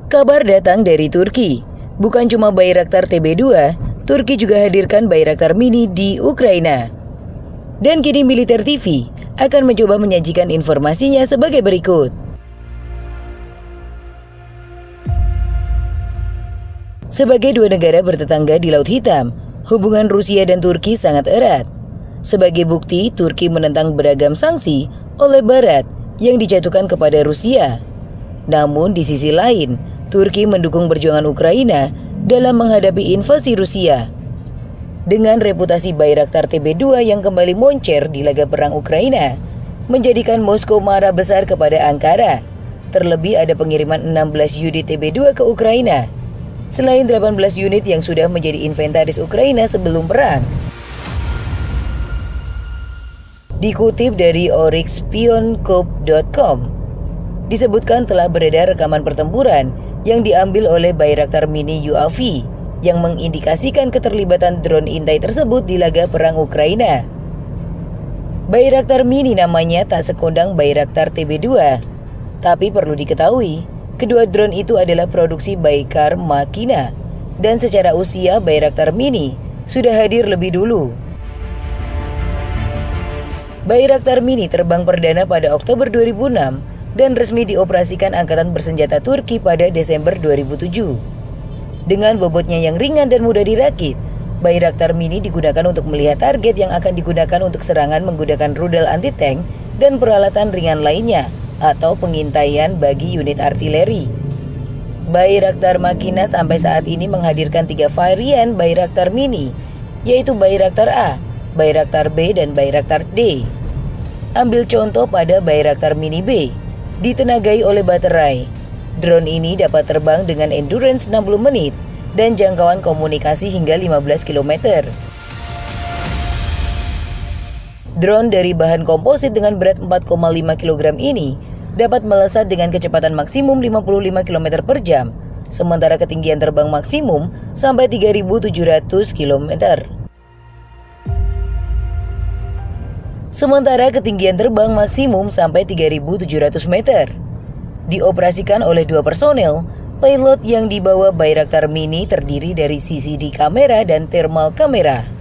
Kabar datang dari Turki. Bukan cuma Bayraktar TB2, Turki juga hadirkan Bayraktar Mini di Ukraina. Dan kini Militer TV akan mencoba menyajikan informasinya sebagai berikut. Sebagai dua negara bertetangga di Laut Hitam, hubungan Rusia dan Turki sangat erat. Sebagai bukti, Turki menentang beragam sanksi oleh Barat yang dijatuhkan kepada Rusia. Namun di sisi lain, Turki mendukung perjuangan Ukraina dalam menghadapi invasi Rusia. Dengan reputasi Bayraktar TB2 yang kembali moncer di laga perang Ukraina, menjadikan Moskow marah besar kepada Ankara. Terlebih ada pengiriman 16 unit TB2 ke Ukraina, selain 18 unit yang sudah menjadi inventaris Ukraina sebelum perang. Dikutip dari oryxspionkop.com, disebutkan telah beredar rekaman pertempuran yang diambil oleh Bayraktar Mini UAV yang mengindikasikan keterlibatan drone intai tersebut di laga perang Ukraina. Bayraktar Mini namanya tak sekondang Bayraktar TB2, tapi perlu diketahui, kedua drone itu adalah produksi Baykar Makina, dan secara usia Bayraktar Mini sudah hadir lebih dulu. Bayraktar Mini terbang perdana pada Oktober 2006 dan resmi dioperasikan Angkatan Bersenjata Turki pada Desember 2007. Dengan bobotnya yang ringan dan mudah dirakit, Bayraktar Mini digunakan untuk melihat target yang akan digunakan untuk serangan menggunakan rudal anti-tank dan peralatan ringan lainnya atau pengintaian bagi unit artileri. Bayraktar Makina sampai saat ini menghadirkan 3 varian Bayraktar Mini, yaitu Bayraktar A, Bayraktar B, dan Bayraktar D. Ambil contoh pada Bayraktar Mini B, ditenagai oleh baterai. Drone ini dapat terbang dengan endurance 60 menit dan jangkauan komunikasi hingga 15 km. Drone dari bahan komposit dengan berat 4,5 kg ini dapat melesat dengan kecepatan maksimum 55 km per jam, sementara ketinggian terbang maksimum sampai 3.700 km. Sementara ketinggian terbang maksimum sampai 3.700 meter. Dioperasikan oleh 2 personel, pilot yang dibawa Bayraktar Mini terdiri dari CCD kamera dan thermal kamera.